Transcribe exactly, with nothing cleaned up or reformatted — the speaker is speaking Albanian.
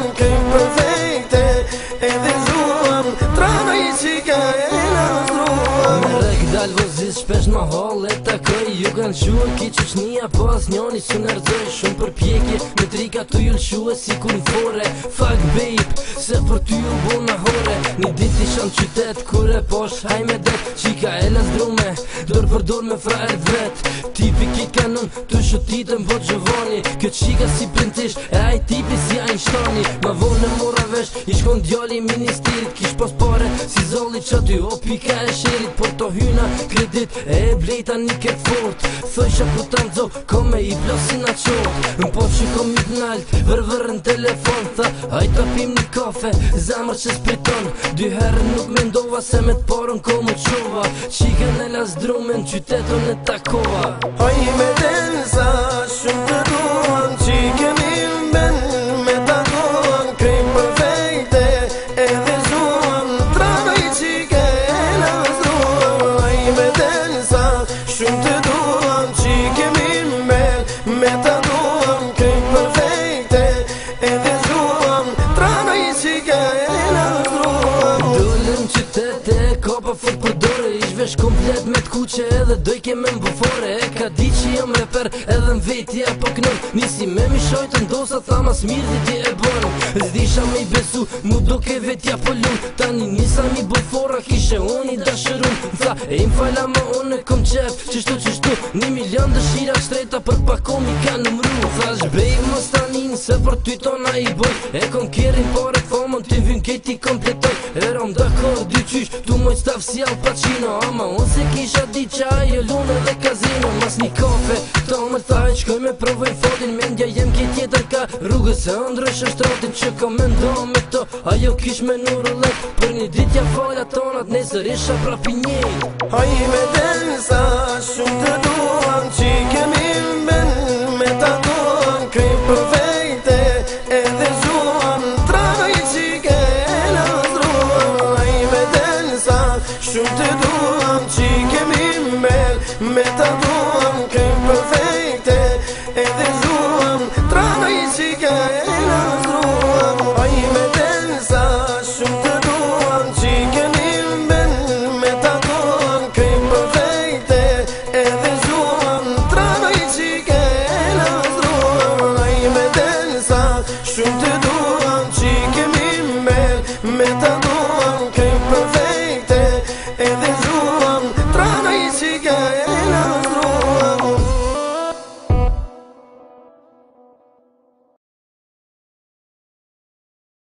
duam krejt perfekte, edhe zuam trana i qika e lastruam. Me rek dal vozis shpesh ma hall e takoj, ju kanë quar ki qëshnia, po as njoni su nërdzoj. Shumë përpjekje me trika tu ju lëshue si kur në fore. Fuck babe, se për ty ju bo na hore. Një dit isha në qytet, kur e posh haj me det, qika e lasdrume, dor për dor me fraer vet. Tipi ki kanon, të shotitën po Gjovani, këtë qika si printish, e aj tipi si Einsteini. Ma vonë e mora vesh, i shkon djali i ministerit, kish pos pare si zolli qa ty o pika e shirit. Por to hyna kredit, e e blejta një ket fort, thësha ku ta ndzo, ko me i plosin a qort. Në po që kom i t'nalt, vër në telefon, tha, hajt ta pim një kafe, zamër që spriton. Dy herë nuk me ndova, se me t'parën ko mu qova, qikën e lasdrumen, qytetën e takova. Haj me densa, shumë të duam, qikën i mben, me ta duam, krejt perfekte, edhe zuam, trana i qika e lastruam. Haj me densa, shumë të duam, qikën i mben, me ta duam, krejt perfekte, edhe zuam, trana i qika e lastruam. Dollën qytete, ka pa fut për dore, ish vesh komplet me t'kuqe edhe doj ke me mbufore. E ka di që jam reper edhe m'vetja po knën, nisi me mi shojtë ndosa, tha mas mirë dhe ti e bonë. Zdisha me i besu, mu do ke vetja po lun, tani nisa mi bufora, kishe unë i dashërun. Tha, e im fala ma unë e kom qef, qështu qështu, një milion dëshira shtrejta për pakom i ka nëmru. Thash bej mos tanin, se për ty tona i boj, e kom kjerin pare thomën, ty vyn kejti kompletoj. E rom dakor, dy qysh, tu moj staf si Al Pacino, ama unë se kisha di qa ajo lune dhe kazino. Mas një kafe, ta më thaj, qkoj me provoj fotin, me ndja jem kje tjetër ka rrugës e ndrysh është rotin që ka me ndo me to. Ajo kish me në rullet, për një dit ja falja tonat, nesër isha prapi njejt. Haj me densa, shumë të duam, qikën i mben, me ta duam, krejt perfekte, edhe zuam, trana i qika e lastruam. Haj me densa, shumë të duam, qikën i mben, me ta duam, krejt perfekte, edhe zuam, trana i qika e lastruam. Haj me densa, shumë të duam, qikën i mben, me ta duam, krejt perfekte, edhe zuam, trana i qika e lastruam. Haj me densa, shumë të duam, qikën i mben, me